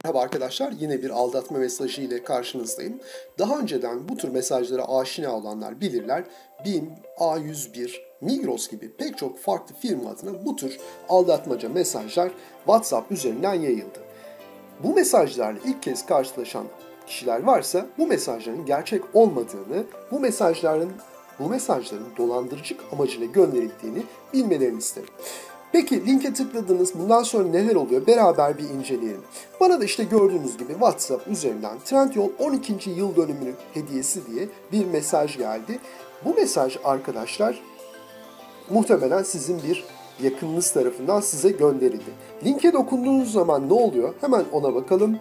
Merhaba arkadaşlar, yine bir aldatma mesajı ile karşınızdayım. Daha önceden bu tür mesajlara aşina olanlar bilirler. BİM, A101, Migros gibi pek çok farklı firma adına bu tür aldatmaca mesajlar WhatsApp üzerinden yayıldı. Bu mesajlarla ilk kez karşılaşan kişiler varsa bu mesajların gerçek olmadığını, bu mesajların dolandırıcılık amacıyla gönderildiğini bilmelerini isterim. Peki linke tıkladınız, bundan sonra neler oluyor beraber bir inceleyelim. Bana da işte gördüğünüz gibi WhatsApp üzerinden Trendyol 12. yıl dönümünün hediyesi diye bir mesaj geldi. Bu mesaj arkadaşlar muhtemelen sizin bir yakınınız tarafından size gönderildi. Linke dokunduğunuz zaman ne oluyor? Hemen ona bakalım.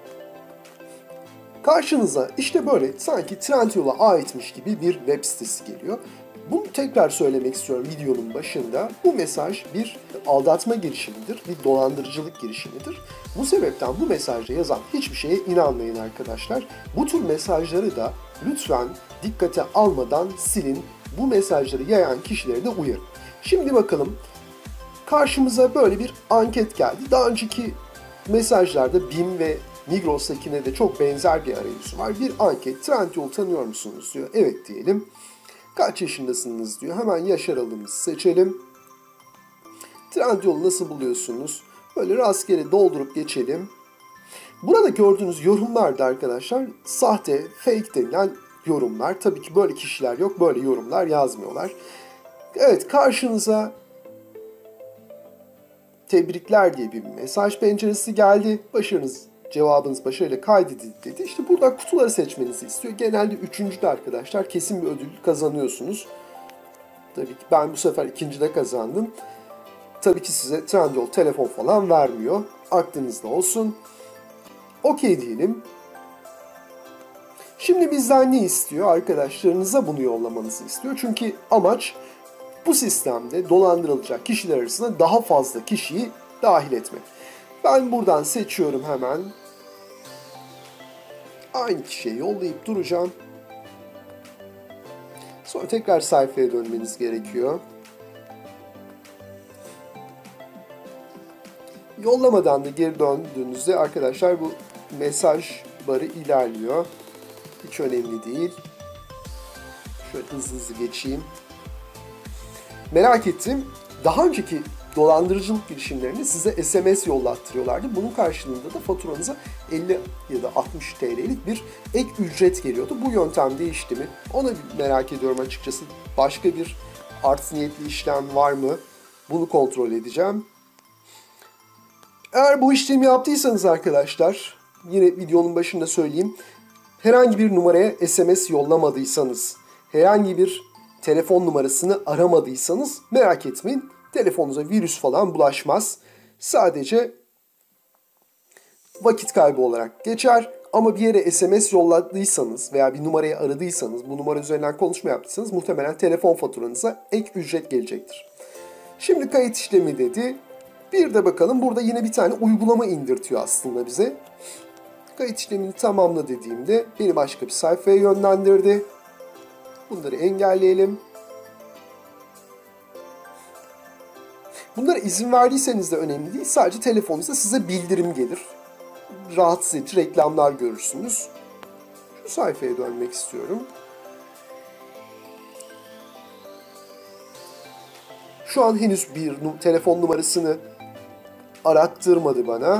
Karşınıza işte böyle sanki Trendyol'a aitmiş gibi bir web sitesi geliyor. Bunu tekrar söylemek istiyorum videonun başında. Bu mesaj bir aldatma girişimidir, bir dolandırıcılık girişimidir. Bu sebepten bu mesajda yazan hiçbir şeye inanmayın arkadaşlar. Bu tür mesajları da lütfen dikkate almadan silin. Bu mesajları yayan kişileri de uyarın. Şimdi bakalım, karşımıza böyle bir anket geldi. Daha önceki mesajlarda BİM ve Migros'takine de çok benzer bir arayüzü var. Bir anket, Trendyol tanıyor musunuz diyor. Evet diyelim. Kaç yaşındasınız diyor. Hemen yaş aralığımızı seçelim. Trendyol'u nasıl buluyorsunuz? Böyle rastgele doldurup geçelim. Burada gördüğünüz yorumlar da arkadaşlar sahte, fake denilen yorumlar. Tabii ki böyle kişiler yok, böyle yorumlar yazmıyorlar. Evet, karşınıza tebrikler diye bir mesaj penceresi geldi. Cevabınız başarıyla kaydedildi dedi. İşte burada kutuları seçmenizi istiyor. Genelde üçüncüde arkadaşlar kesin bir ödül kazanıyorsunuz. Tabii ki ben bu sefer ikincide kazandım. Tabii ki size Trendyol telefon falan vermiyor. Aklınızda olsun. Okey diyelim. Şimdi bizden ne istiyor? Arkadaşlarınıza bunu yollamanızı istiyor. Çünkü amaç bu sistemde dolandırılacak kişiler arasında daha fazla kişiyi dahil etmek. Ben buradan seçiyorum hemen. Aynı kişiye yollayıp duracağım. Sonra tekrar sayfaya dönmeniz gerekiyor. Yollamadan da geri döndüğünüzde arkadaşlar bu mesaj barı ilerliyor. Hiç önemli değil. Şöyle hızlı geçeyim. Merak ettim. Daha önceki dolandırıcılık girişimlerini size SMS yollattırıyorlardı. Bunun karşılığında da faturanıza 50 ya da 60 TL'lik bir ek ücret geliyordu. Bu yöntem değişti mi? Onu merak ediyorum açıkçası. Başka bir art niyetli işlem var mı? Bunu kontrol edeceğim. Eğer bu işlemi yaptıysanız arkadaşlar, yine videonun başında söyleyeyim. Herhangi bir numaraya SMS yollamadıysanız, herhangi bir telefon numarasını aramadıysanız merak etmeyin. Telefonunuza virüs falan bulaşmaz. Sadece vakit kaybı olarak geçer. Ama bir yere SMS yolladıysanız veya bir numarayı aradıysanız, bu numara üzerinden konuşma yaptıysanız muhtemelen telefon faturanıza ek ücret gelecektir. Şimdi kayıt işlemi dedi. Bir de bakalım, burada yine bir tane uygulama indirtiyor aslında bize. Kayıt işlemini tamamla dediğimde beni başka bir sayfaya yönlendirdi. Bunları engelleyelim. Bunlara izin verdiyseniz de önemli değil. Sadece telefonunuzda size bildirim gelir. Rahatsız edici reklamlar görürsünüz. Şu sayfaya dönmek istiyorum. Şu an henüz bir telefon numarasını arattırmadı bana.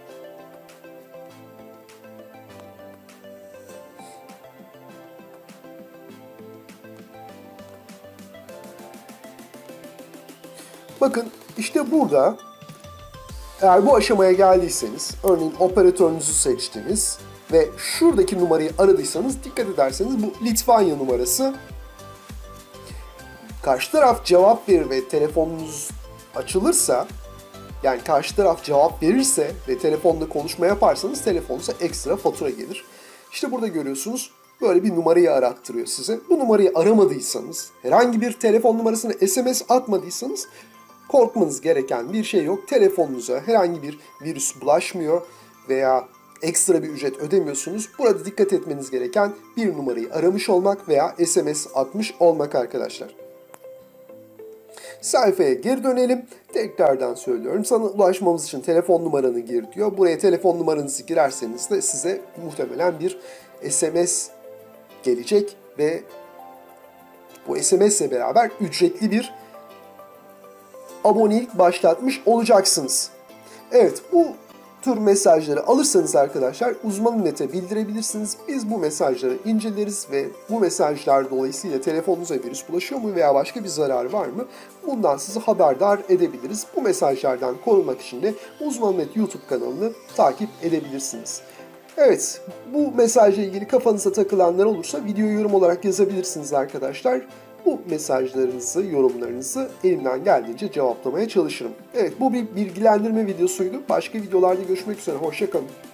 Bakın işte burada eğer bu aşamaya geldiyseniz, örneğin operatörünüzü seçtiniz ve şuradaki numarayı aradıysanız dikkat ederseniz bu Litvanya numarası. Karşı taraf cevap verir ve telefonunuz açılırsa, yani karşı taraf cevap verirse ve telefonda konuşma yaparsanız telefonunuza ekstra fatura gelir. İşte burada görüyorsunuz, böyle bir numarayı arattırıyor size. Bu numarayı aramadıysanız, herhangi bir telefon numarasına SMS atmadıysanız korkmanız gereken bir şey yok. Telefonunuza herhangi bir virüs bulaşmıyor veya ekstra bir ücret ödemiyorsunuz. Burada dikkat etmeniz gereken bir numarayı aramış olmak veya SMS atmış olmak arkadaşlar. Sayfaya geri dönelim. Tekrardan söylüyorum. Sana ulaşmamız için telefon numaranı gir diyor. Buraya telefon numaranızı girerseniz de size muhtemelen bir SMS gelecek ve bu SMS ile beraber ücretli bir abonelik başlatmış olacaksınız. Evet, bu tür mesajları alırsanız arkadaşlar Uzmanı.net'e bildirebilirsiniz. Biz bu mesajları inceleriz ve bu mesajlar dolayısıyla telefonunuza virüs bulaşıyor mu veya başka bir zarar var mı? Bundan sizi haberdar edebiliriz. Bu mesajlardan korunmak için de Uzmanı.net YouTube kanalını takip edebilirsiniz. Evet, bu mesajla ilgili kafanıza takılanlar olursa videoyu yorum olarak yazabilirsiniz arkadaşlar. Bu mesajlarınızı, yorumlarınızı elimden geldiğince cevaplamaya çalışırım. Evet, bu bir bilgilendirme videosuydu. Başka videolarda görüşmek üzere, hoşça kalın.